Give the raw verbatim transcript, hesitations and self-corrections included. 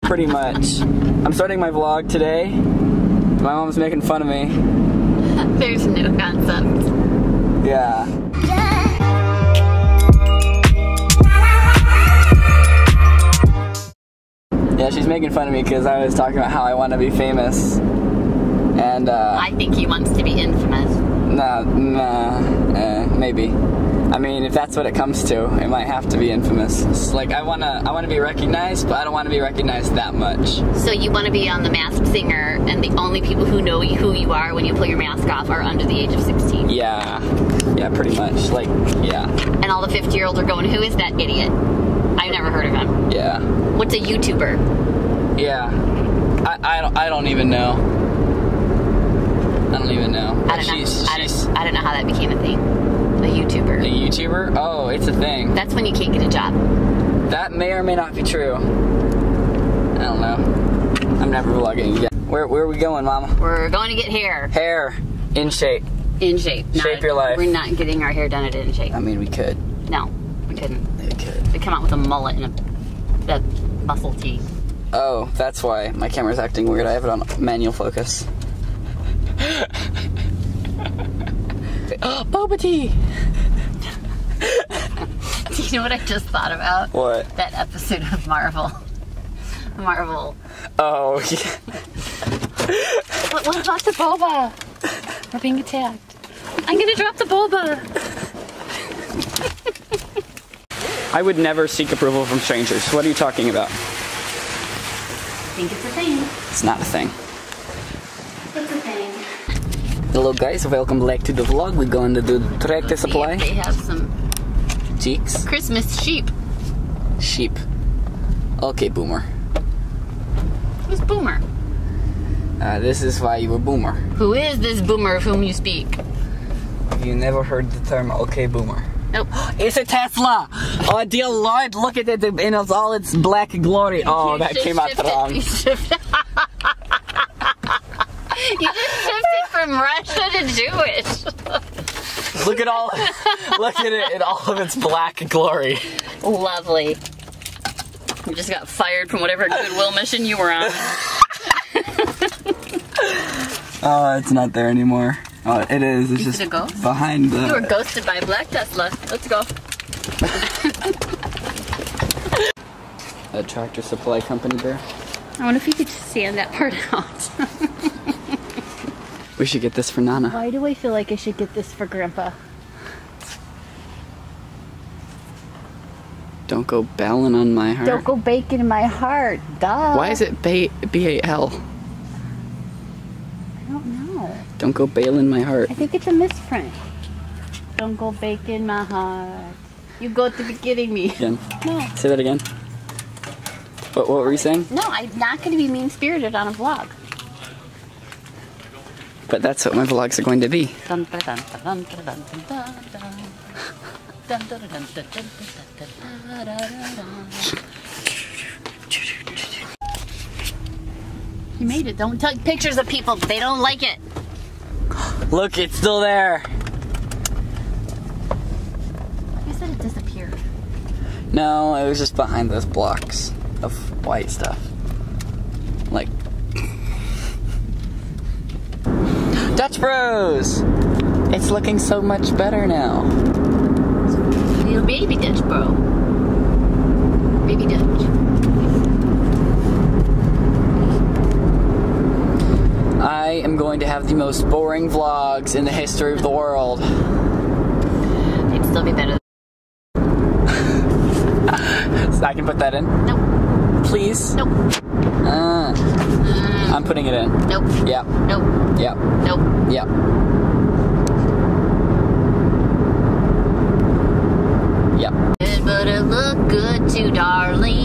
Pretty much. I'm starting my vlog today. My mom's making fun of me. There's no concept. Yeah. Yeah, she's making fun of me because I was talking about how I want to be famous. And, uh... I think he wants to be infamous. Nah, nah, eh, maybe. I mean, if that's what it comes to, it might have to be infamous. It's like, I wanna, I wanna be recognized, but I don't want to be recognized that much. So you want to be on The Masked Singer, and the only people who know who you are when you pull your mask off are under the age of sixteen? Yeah, yeah, pretty much. Like, yeah. And all the fifty-year-olds are going, who is that idiot? I've never heard of him. Yeah. What's a YouTuber? Yeah. I, I don't, I don't even know. I don't even know. I don't know. She's, I, she's, don't, I don't know how that became a thing. A YouTuber. A YouTuber? Oh, it's a thing. That's when you can't get a job. That may or may not be true. I don't know. I'm never vlogging again. Where, where are we going, Mama? We're going to get hair. Hair. In shape. In shape. Shape not, your life. We're not getting our hair done at In Shape. I mean, we could. No, we couldn't. We could. They come out with a mullet and a, a muscle tee. Oh, that's why my camera's acting weird. I have it on manual focus. Boba tea! Do you know what I just thought about? What? That episode of Marvel. Marvel. Oh, yeah. What, what about the boba? We're being attacked. I'm gonna drop the boba. I would never seek approval from strangers. What are you talking about? I think it's a thing. It's not a thing. It's a thing. Hello guys, welcome back to the vlog. We're going to do the tractor supply. They have some Cheeks. Christmas sheep. Sheep. Okay, Boomer. Who's Boomer? Uh, this is why you were Boomer. Who is this Boomer of whom you speak? You never heard the term okay, Boomer. Nope. It's a Tesla! Oh, dear Lord, look at it in all its black glory. Oh, that came out wrong. You just shifted from Russia to Jewish. Look at all, look at it in all of its black glory. Lovely. You just got fired from whatever Goodwill mission you were on. Oh, it's not there anymore. Oh, it is. It's Is just it a ghost? behind the... You were ghosted by a black Tesla. Let's go. A tractor supply company there. I wonder if you could sand that part out. We should get this for Nana. Why do I feel like I should get this for Grandpa? Don't go bailing on my heart. Don't go bacon in my heart. Duh. Why is it B A L? I don't know. Don't go bailing my heart. I think it's a misprint. Don't go bacon my heart. You got to be kidding me. Again. No. Say that again. What, what were you saying? No, I'm not going to be mean-spirited on a vlog. But that's what my vlogs are going to be. You made it. Don't take pictures of people. They don't like it. Look, it's still there. You said it disappeared. No, it was just behind those blocks of white stuff. Like... Dutch Bros! It's looking so much better now. Little baby Dutch bro. Baby Dutch. I am going to have the most boring vlogs in the history of the world. It'd still be better. So I can put that in? Nope. Please? Nope. Uh, Mm. I'm putting it in. Nope. Yep. Nope. Yep. Nope. Yep. Yep. But it look good too, darling.